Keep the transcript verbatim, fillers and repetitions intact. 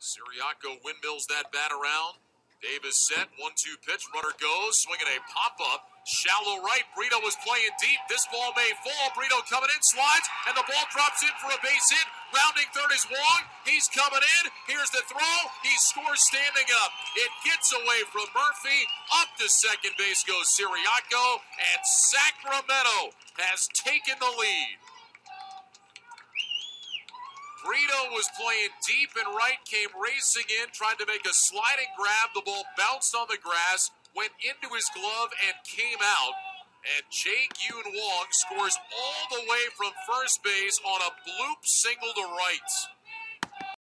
Siriaco windmills that bat around. Davis set, one two pitch, runner goes, swinging a pop-up. Shallow right, Brito was playing deep. This ball may fall. Brito coming in, slides, and the ball drops in for a base hit. Rounding third is Wong. He's coming in. Here's the throw. He scores standing up. It gets away from Murphy. Up to second base goes Siriaco, and Sacramento has taken the lead. Brito was playing deep and right, came racing in, tried to make a sliding grab. The ball bounced on the grass, went into his glove, and came out. And Jae-Gyun Wong scores all the way from first base on a bloop single to right.